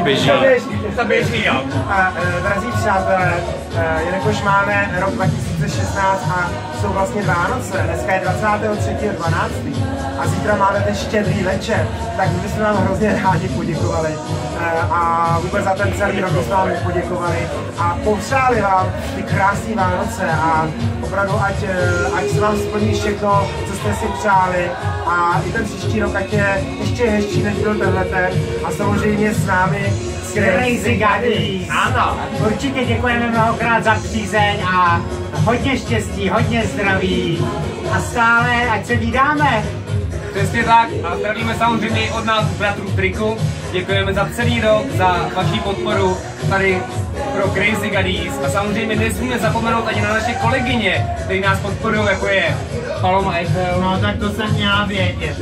běží. To běží, jo. Drazí přátelé, jelikož máme rok 2016 a jsou vlastně Vánoce, dneska je 23.12. a zítra máme ten štědrý večer, tak my bychom vám hrozně rádi poděkovali a vůbec za ten celý rok bychom vám poděkovali a popřáli vám ty krásné Vánoce a opravdu ať se vám splní všechno, co jste si přáli a i ten příští rok ať je ještě hezčí, než byl tenhleten a samozřejmě s námi Crazy Gaddies. Ano. Určitě děkujeme mnohokrát za přízeň a hodně štěstí, hodně zdraví a stále, ať se vídáme. Přesně tak a zdravíme samozřejmě od nás bratrů v triku. Děkujeme za celý rok, za vaši podporu tady pro Crazy Gaddies a samozřejmě nesmíme zapomenout ani na naše kolegyně, které nás podporují, jako je Paloma Eiffel. No tak to jsem měla vědět.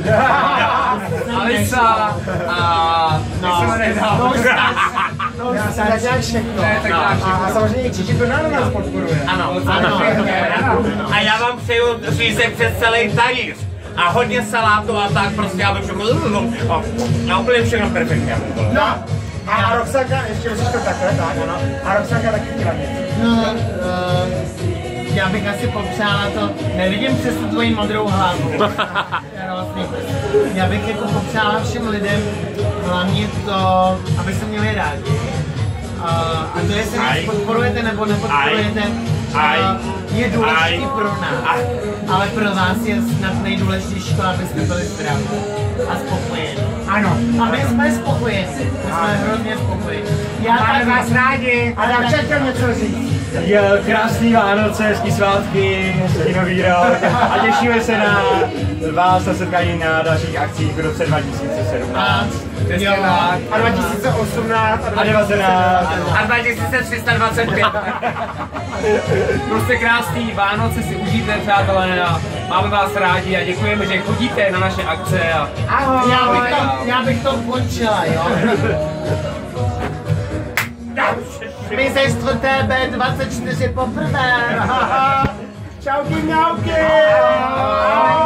Alisa a Já jsem začal všechno. A samozřejmě Čiči Tornádo nás podporuje. Ano. A já vám přeju řízek přes celý talíř. A hodně salátu a tak prostě, aby všechno... A úplně všechno perfektně. No. A Roxanka, ještě musíš to takhle, tak ano. A Roxanka taky chtěla něco. No, já bych asi popřála to, nevidím přes tu tvoji modrou hlavu. Já bych jako popřála všem lidem hlavně to, aby se měli rádi. A to jestli nás podporujete nebo nepodporujete, je důležitý pro nás. Ale pro vás je snad nejdůležitější to, abyste byli zdraví a spokojení. Ano. A my jsme spokojení. My jsme hrozně spokojení. Máme vás rádi. A Davča chtěl něco říct. Krásný Vánoce, hezký svátky, hezký nový rok a těšíme se na vás na setkání na dalších akcích v roce 2017. Přesně tak. A 2018 A 19. A 2325. Prostě krásný Vánoce si užijte, přátelé, a máme vás rádi a děkujeme, že chodíte na naše akce. A... Ahoj. Já bych to ukončila, jo? My ze 4TB24 poprvé. Čauky, mňauky.